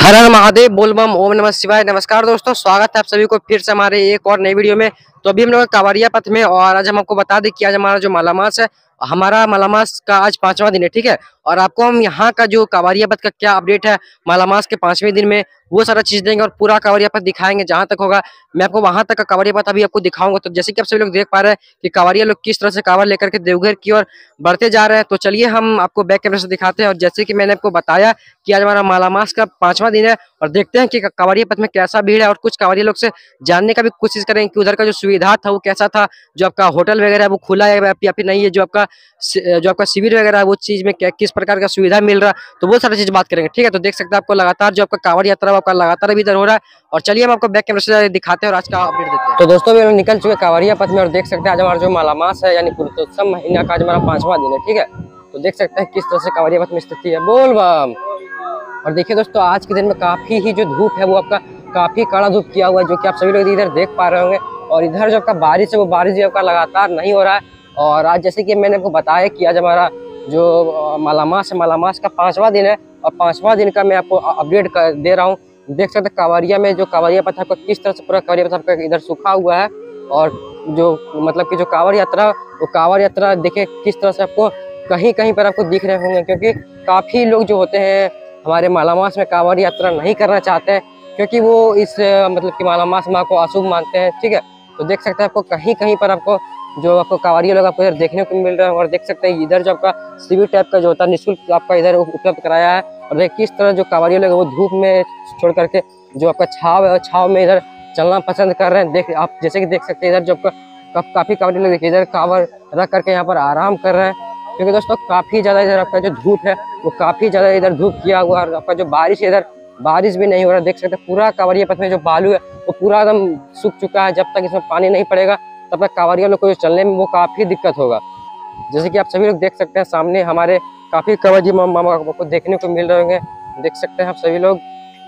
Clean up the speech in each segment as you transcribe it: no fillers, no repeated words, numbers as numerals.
हर हर महादेव, बोल बम, ओम नमः शिवाय। नमस्कार दोस्तों, स्वागत है आप सभी को फिर से हमारे एक और नई वीडियो में। तो अभी हम लोग कांवरिया पथ में, और आज हम आपको बता दें कि आज हमारा जो मालामास है, हमारा मालामास का आज 5वां दिन है, ठीक है। और आपको हम यहाँ का जो कांवरिया पथ का क्या अपडेट है मालामास के 5वें दिन में, वो सारा चीज देंगे और पूरा कांवरिया पथ दिखाएंगे जहां तक होगा। मैं आपको वहां तक का कांवरिया पथ अभी आपको दिखाऊंगा। तो जैसे कि आप सभी लोग देख पा रहे हैं कि कांवरिया लोग किस तरह से कांवर लेकर के देवघर की ओर बढ़ते जा रहे हैं। तो चलिए हम आपको बैक कैमरे से दिखाते हैं। और जैसे कि मैंने आपको बताया कि आज हमारा मालामास का 5वां दिन है, और देखते हैं कि कांवरिया पथ में कैसा भीड़ है, और कुछ कांवरिया लोग से जानने का भी कोशिश करेंगे कि उधर का जो सुविधा था वो कैसा था, जो आपका होटल वगैरह है वो खुला है या फिर नहीं है, जो आपका शिविर वगैरह है वो चीज में किस प्रकार का सुविधा मिल रहा है, तो वो सारी चीज बात करेंगे, ठीक है। तो देख सकते हैं आपको लगातार जो आपका कांवड़ यात्रा आपका लगातार अभी इधर हो रहा है। और चलिए हम आपको बैक कैमरे से दिखाते हैं और आज का अपडेट देते हैं। तो दोस्तों हम निकल चुके कांवरिया पथ में, और देख सकते हैं आज हमारा जो मालामास है यानी पुरुषोत्तम महीना का आज हमारा 5वां दिन है, ठीक है। तो देख सकते हैं किस तरह से कांवरिया पथ में स्थिति है, बोल बम। और देखिए दोस्तों, आज के दिन में काफी ही जो धूप है वो आपका काफी कड़ा धूप किया हुआ है, जो कि आप सभी लोग इधर देख पा रहे होंगे। और इधर जो आपका बारिश है वो बारिश जो आपका लगातार नहीं हो रहा है। और आज जैसे कि मैंने आपको बताया कि आज हमारा जो मालामास है, मालामास का 5वां दिन है, और 5वां दिन का मैं आपको अपडेट दे रहा हूँ। देख सकते हैं कांवरिया में जो कांवरिया पथ आपका किस तरह से पूरा कांवरिया पथ आपका इधर सूखा हुआ है। और जो मतलब कि जो कांवड़ यात्रा, वो कांवड़ यात्रा देखिए किस तरह से आपको कहीं कहीं पर आपको दिख रहे होंगे, क्योंकि काफी लोग जो होते हैं हमारे मालामास में कांवड़ यात्रा नहीं करना चाहते हैं, क्योंकि वो इस मतलब कि मालामास माँ को अशुभ मानते हैं, ठीक है। तो देख सकते हैं आपको कहीं कहीं पर आपको जो आपको कांवरिया लोग आपको इधर देखने को मिल रहा है। और देख सकते हैं इधर जो आपका शिविर टाइप का जो होता है निःशुल्क आपका इधर उपलब्ध कराया है। और देख किस तरह जो कांवरिया लोग वो धूप में छोड़ करके जो आपका छाव है, छाव में इधर चलना पसंद कर रहे हैं। देख आप जैसे कि देख सकते हैं इधर जो आपका काफी कांवरिया लोग देखिए इधर कांवर रख करके यहाँ पर आराम कर रहे हैं, क्योंकि दोस्तों काफी ज्यादा इधर आपका जो धूप है वो काफी ज्यादा इधर धूप किया हुआ है। और आपका जो बारिश है इधर बारिश भी नहीं हो रहा। देख सकते हैं पूरा कांवरिया पथ में जो बालू है वो पूरा एकदम सूख चुका है। जब तक इसमें पानी नहीं पड़ेगा तब तक कांवरिया लोग को चलने में वो काफी दिक्कत होगा। जैसे कि आप सभी लोग देख सकते हैं सामने हमारे काफी कांवड़ मामा को देखने को मिल रहे होंगे, देख सकते हैं आप सभी लोग।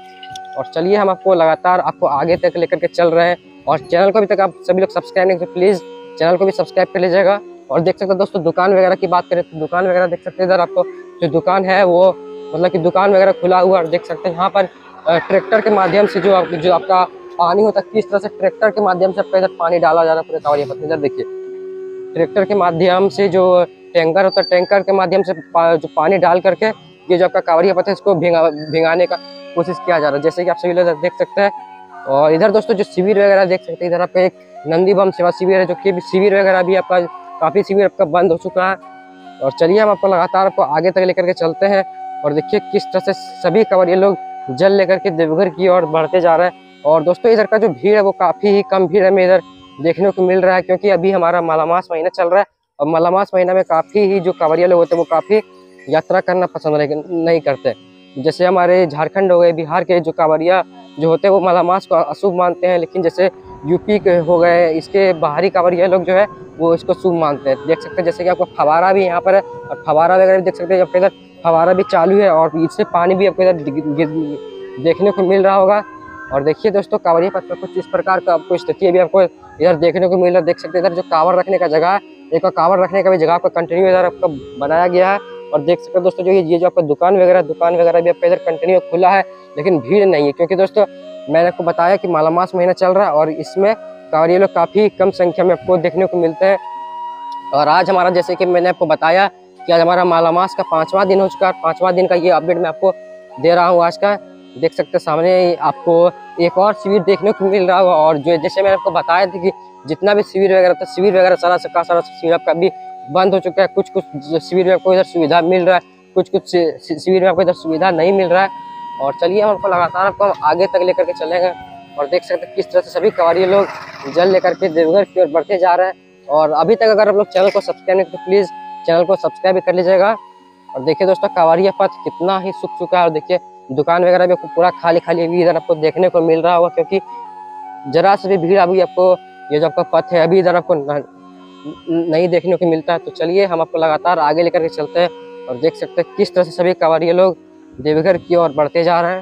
और चलिए हम आपको लगातार आपको आगे तक लेकर के चल रहे हैं। और चैनल को अभी तक आप सभी लोग सब्सक्राइब नहीं, तो प्लीज चैनल को भी सब्सक्राइब कर लीजिएगा। और देख सकते हैं दोस्तों, दुकान वगैरह की बात करें तो दुकान वगैरह देख सकते हैं इधर आपको जो दुकान है वो मतलब कि दुकान वगैरह खुला हुआ। और देख सकते हैं यहाँ पर ट्रैक्टर के माध्यम से जो आपका पानी होता है, किस तरह से ट्रैक्टर के माध्यम से आपका इधर पानी डाला जा रहा है पूरे कांवरिया पथ में। इधर देखिए ट्रैक्टर के माध्यम से जो टैंकर होता है, टैंकर के माध्यम से जो पानी डाल करके ये जो आपका कांवरिया पथ है इसको भिंगाने का कोशिश किया जा रहा है, जैसे कि आप सभी लोग देख सकते हैं। और इधर दोस्तों जो शिविर वगैरह देख सकते हैं, इधर आपका एक नंदी बम सेवा शिविर है, जो कि शिविर वगैरह भी आपका काफी शिविर आपका बंद हो चुका है। और चलिए हम आपको लगातार आपको आगे तक लेकर के चलते हैं। और देखिए किस तरह से सभी कांवरिया लोग जल लेकर के देवघर की ओर बढ़ते जा रहे हैं। और दोस्तों इधर का जो भीड़ है वो काफी ही कम भीड़ हमें इधर देखने को मिल रहा है, क्योंकि अभी हमारा मालामास महीना चल रहा है। और मालामास महीना में काफी ही जो कांवरिया लोग होते हैं वो काफी यात्रा करना पसंद नहीं करते। जैसे हमारे झारखंड हो गए, बिहार के जो कांवरिया जो होते हैं वो मालामास को अशुभ मानते हैं, लेकिन जैसे यूपी के हो गए, इसके बाहरी कांवरिया लोग जो है वो इसको शुभ मानते हैं। देख सकते हैं जैसे कि आपको फवारा भी यहाँ पर है, और फवारा वगैरह भी देख सकते हैं आपको इधर फवारा भी चालू है, और इससे पानी भी आपको इधर देखने को मिल रहा होगा। और देखिए दोस्तों कांवरिया पथ पर कुछ इस प्रकार का आपको स्थिति अभी आपको इधर देखने को मिल रहा है। देख सकते हैं इधर जो कांवर रखने का जगह है, एक कांवर रखने का भी जगह आपका कंटिन्यू इधर आपका बनाया गया है। और देख सकते हैं दोस्तों जो ये जो आपका दुकान वगैरह भी आपका इधर कंटिन्यू खुला है, लेकिन भीड़ नहीं है, क्योंकि दोस्तों मैंने आपको बताया कि मालामास महीना चल रहा है और इसमें कांवरिया लोग काफी कम संख्या में आपको देखने को मिलते हैं। और आज हमारा जैसे कि मैंने आपको बताया कि आज हमारा मालामास का 5वां दिन हो चुका है। 5वां दिन का ये अपडेट मैं आपको दे रहा हूँ आज का। देख सकते हैं सामने आपको एक और शिविर देखने को मिल रहा होगा। और जो जैसे मैंने आपको बताया था कि जितना भी शिविर वगैरह था, शिविर वगैरह सारा शिविर आपका भी बंद हो चुका है। कुछ शिविर में आपको इधर सुविधा मिल रहा है, कुछ शिविर में आपको इधर सुविधा नहीं मिल रहा है। और चलिए हम आपको लगातार आपको आगे तक लेकर के चलेंगे। और देख सकते हैं किस तरह से सभी कांवरिया लोग जल लेकर के देवघर की ओर बढ़ते जा रहे हैं। और अभी तक अगर आप लोग चैनल को सब्सक्राइब नहीं तो प्लीज चैनल को सब्सक्राइब भी कर लीजिएगा। और देखिए दोस्तों कांवरिया पथ कितना ही सूख चुका है। और देखिए दुकान वगैरह भी आपको पूरा खाली अभी इधर आपको देखने को मिल रहा होगा, क्योंकि जरा से भी भीड़ अभी आपको ये जो आपका पथ है अभी इधर आपको नहीं देखने को मिलता है। तो चलिए हम आपको लगातार आगे लेकर के चलते हैं। और देख सकते हैं किस तरह से सभी कांवरिया लोग देवघर की ओर बढ़ते जा रहे हैं,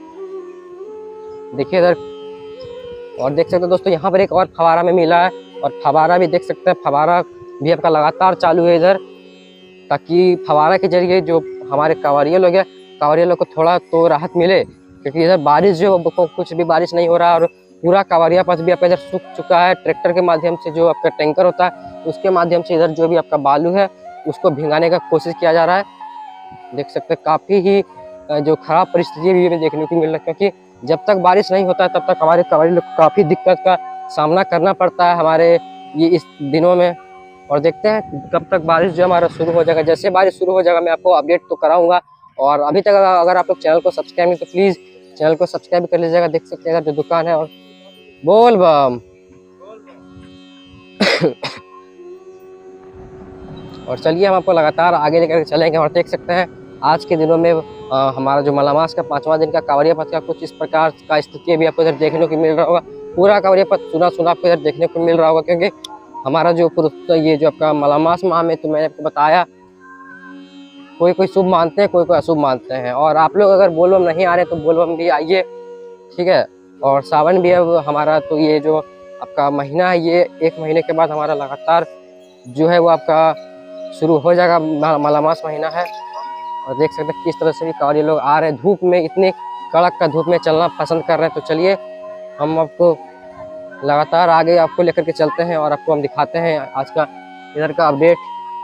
देखिए इधर। और देख सकते हैं दोस्तों यहाँ पर एक और फवारा में मिला है, और फवारा भी देख सकते हैं, फवारा भी आपका लगातार चालू है इधर, ताकि फवारा के जरिए जो हमारे कांवरिया लोग हैं, कांवरिया लोग को थोड़ा तो राहत मिले, क्योंकि इधर बारिश जो कुछ भी बारिश नहीं हो रहा और पूरा कांवरिया पथ भी आपका इधर सूख चुका है। ट्रैक्टर के माध्यम से जो आपका टैंकर होता है उसके माध्यम से इधर जो भी आपका बालू है उसको भिंगाने का कोशिश किया जा रहा है। देख सकते हैं काफ़ी ही जो खराब परिस्थिति भी हमें देखने को मिल रहा है, क्योंकि जब तक बारिश नहीं होता है तब तक हमारे कांवरिया लोग काफ़ी दिक्कत का सामना करना पड़ता है हमारे ये इस दिनों में। और देखते हैं कब तक बारिश जो हमारा शुरू हो जाएगा। जैसे बारिश शुरू हो जाएगा मैं आपको अपडेट तो कराऊंगा। और अभी तक अगर आप लोग चैनल को सब्सक्राइब नहीं तो प्लीज़ चैनल को सब्सक्राइब कर लीजिएगा। देख सकते हैं इधर जो दुकान है और बोल बम और चलिए हम आपको लगातार आगे लेकर चलेंगे। और देख सकते हैं आज के दिनों में हमारा जो मलामास का 5वां दिन का कांवरिया पथ का कुछ इस प्रकार का स्थिति भी आपको इधर देखने को मिल रहा होगा। पूरा कांवरिया पथ सुना आपको इधर देखने को मिल रहा होगा, क्योंकि हमारा जो ये जो आपका मलामास माह में तो मैंने आपको बताया कोई शुभ मानते हैं, कोई अशुभ मानते हैं। और आप लोग अगर बोलबम नहीं आ रहे तो बोलबम भी आइए, ठीक है। और सावन भी है हमारा, तो ये जो आपका महीना है ये 1 महीने के बाद हमारा लगातार जो है वो आपका शुरू हो जाएगा। मलामास महीना है। और देख सकते हैं किस तरह से भी कांवरिया लोग आ रहे हैं। धूप में इतनी कड़क का धूप में चलना पसंद कर रहे हैं। तो चलिए हम आपको लगातार आगे आपको लेकर के चलते हैं और आपको हम दिखाते हैं आज का इधर का अपडेट।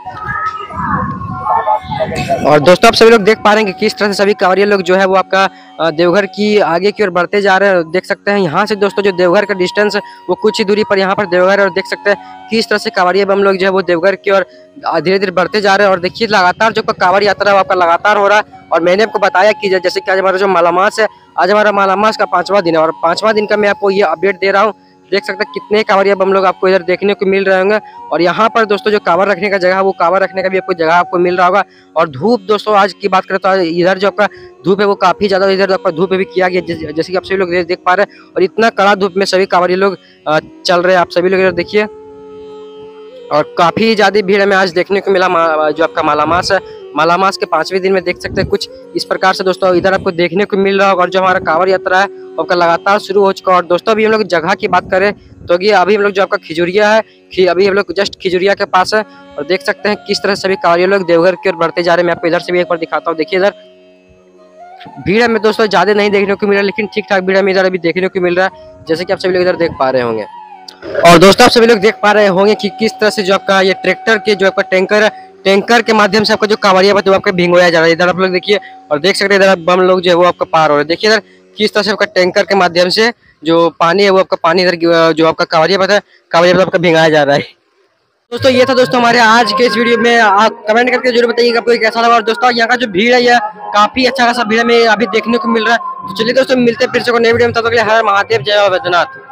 और दोस्तों आप सभी लोग देख पा रहे हैं कि किस तरह से सभी कांवरिया लोग जो है वो आपका देवघर की आगे की ओर बढ़ते जा रहे हैं। देख सकते हैं यहाँ से दोस्तों जो देवघर का डिस्टेंस वो कुछ ही दूरी पर यहाँ पर देवघर है। और देख सकते हैं किस तरह से कांवरिया बम लोग जो है वो देवघर की ओर धीरे धीरे बढ़ते जा रहे हैं। और देखिए लगातार जो कांवड़ यात्रा है वो आपका लगातार हो रहा है। और मैंने आपको बताया कि जैसे कि आज हमारा जो मलामास है, आज हमारा मलामास का 5वां दिन है और 5वां दिन का मैं आपको ये अपडेट दे रहा हूँ। देख सकते हैं कितने कांवरिया बम लोग आपको इधर देखने को मिल रहे होंगे। और यहाँ पर दोस्तों जो कांवर रखने का जगह है वो कांवर रखने का भी आपको जगह आपको मिल रहा होगा। और धूप दोस्तों आज की बात करें तो इधर जो आपका धूप है वो काफी ज्यादा इधर आपका धूप भी किया गया, जैसे कि आप सभी लोग देख पा रहे हैं। और इतना कड़ा धूप में सभी कांवरिया लोग चल रहे हैं, आप सभी लोग इधर देखिए। और काफी ज्यादा भीड़ हमें आज देखने को मिला। जो आपका मलामास है, मलामास के 5वें दिन में देख सकते हैं कुछ इस प्रकार से दोस्तों इधर आपको देखने को मिल रहा होगा। और जो हमारा कांवड़ यात्रा है आपका लगातार शुरू हो चुका है। और दोस्तों अभी हम लोग जगह की बात करें तो ये अभी हम लोग जो आपका खिजुरिया है, अभी हम लोग जस्ट खिजुरिया के पास है। और देख सकते हैं किस तरह से सभी कांवरिया लोग देवघर की ओर बढ़ते जा रहे हैं। मैं आपको इधर से भी एक बार दिखाता हूँ। देखिए इधर भीड़ हमें दोस्तों ज्यादा नहीं देखने को मिल रहा, लेकिन ठीक ठाक भीड़ हमें इधर अभी देखने को मिल रहा है, जैसे कि आप सभी लोग इधर देख पा रहे होंगे। और दोस्तों आप सभी लोग देख पा रहे होंगे कि किस तरह से जो आपका ये ट्रैक्टर के जो आपका टैंकर है, टैंकर के माध्यम से आपका जो कांवरिया पथ आपका भिंगोया जा रहा है। इधर आप लोग देखिए और देख सकते हैं इधर बम लोग जो है वो आपका पार हो रहे हैं। देखिए इधर किस तरह से आपका टैंकर के माध्यम से जो पानी है वो आपका पानी इधर जो आपका कांवरिया पथ है, कांवरिया पथ आपका भिंगाया जा रहा है। दोस्तों ये था दोस्तों हमारे आज के इस वीडियो में। आप कमेंट करके जरूर बताइएगा आपको कैसा लगा। और दोस्तों यहाँ का जो भीड़ है यह काफी अच्छा खासा भीड़ में अभी देखने को मिल रहा है। तो चलिए दोस्तों मिलते हैं फिर से नए वीडियो में, तब तक के लिए हर महादेव, जय बैजनाथ।